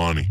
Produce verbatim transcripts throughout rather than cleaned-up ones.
money.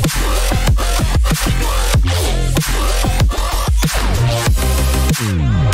Mm.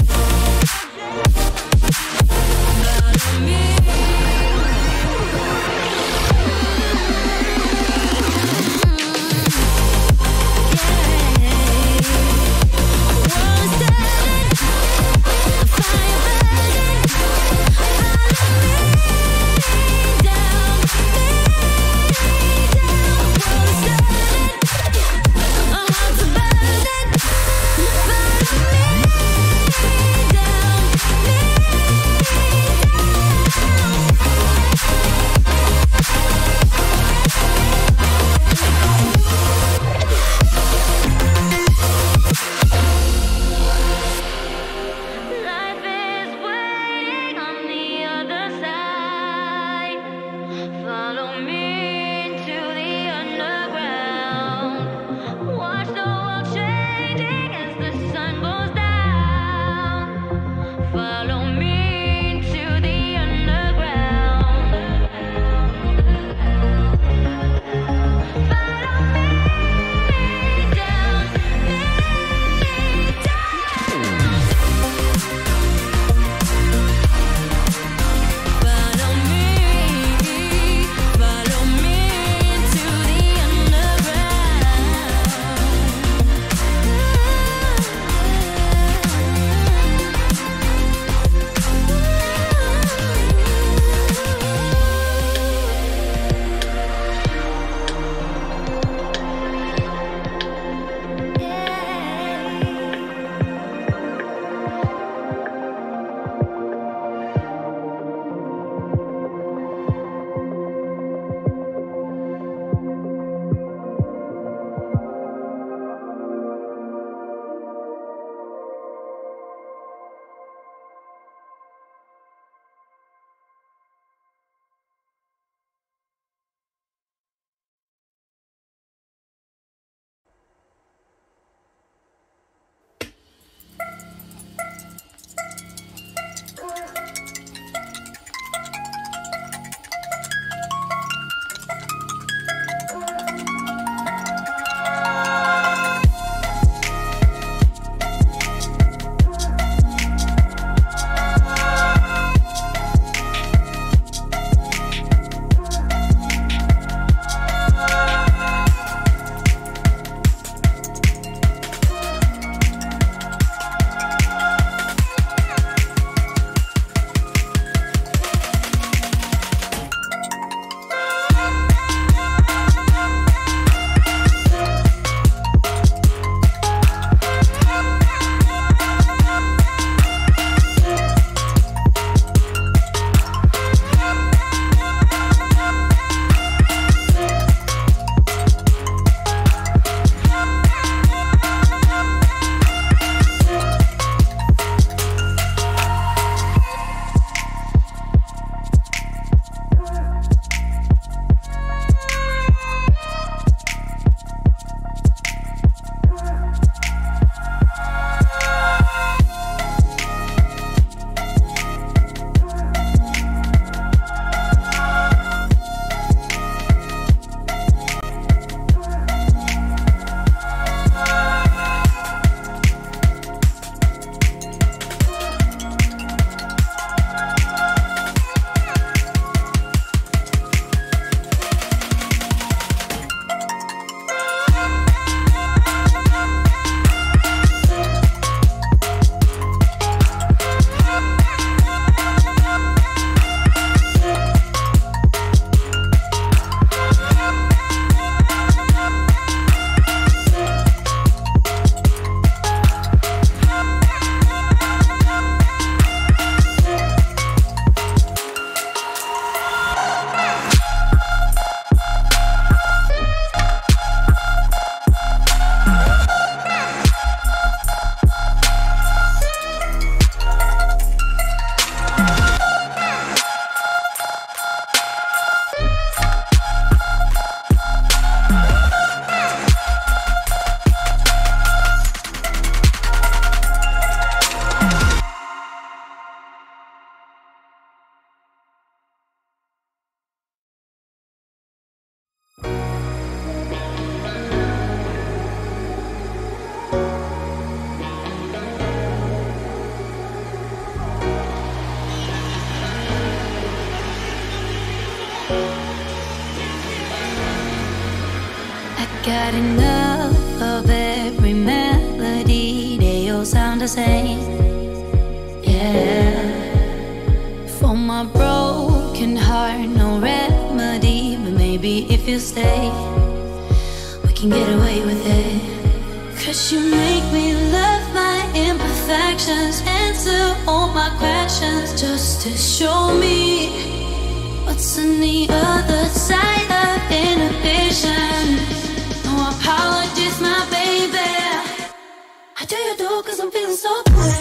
the same. Yeah. For my broken heart, no remedy, but maybe if you stay, we can get away with it. Cause you make me love my imperfections, answer all my questions, just to show me what's on the other side of inhibition. No apologies, my baby. How do you do? Cause I'm feeling so good.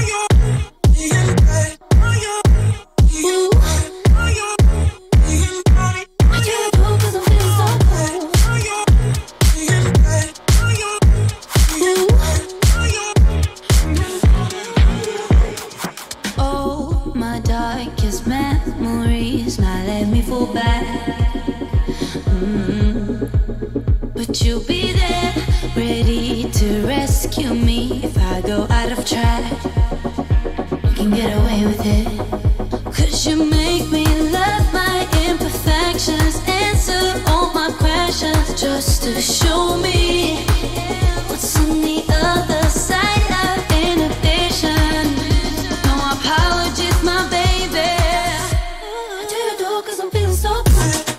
Ooh. How do you do? Cause I'm feeling so good. Ooh. Oh, my darkest memories now let me fall back. Mm. But you'll be there, ready to rescue me if I go out of track. You can get away with it. Cause you make me love my imperfections, answer all my questions, just to show me what's on the other side of inhibition. No apologies, my baby. How do you do? Cause I'm feeling so good.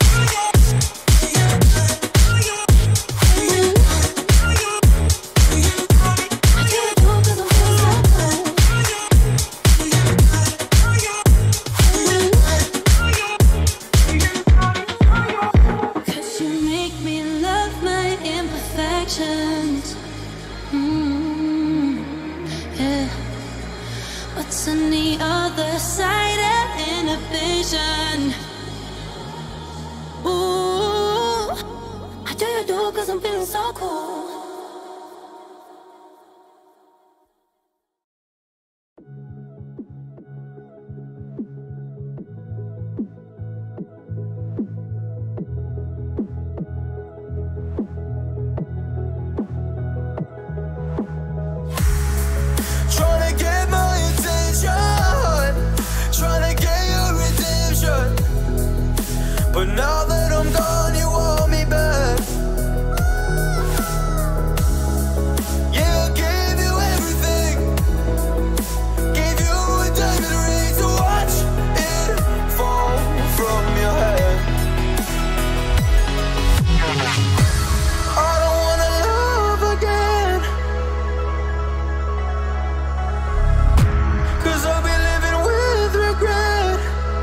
Mm, yeah. What's on the other side of inhibition? Ooh, how do you do? Cause I'm feeling so cool. But now that I'm gone, you want me back. Yeah, I gave you everything. Gave you a diamond ring to watch it fall from your head. I don't wanna love again, cause I'll be living with regret.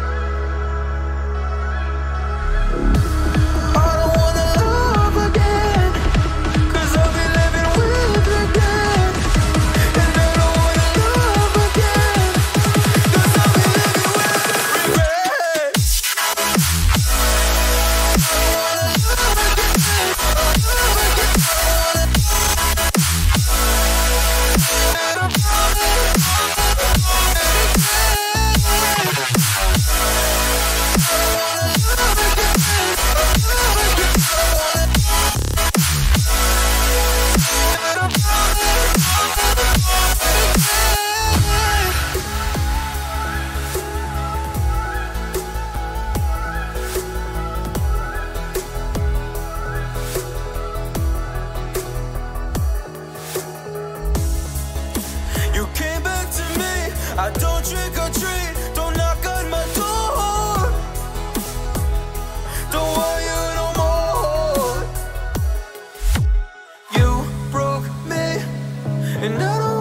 I don't trick or treat, don't knock on my door. Don't want you no more. You broke me, and I don't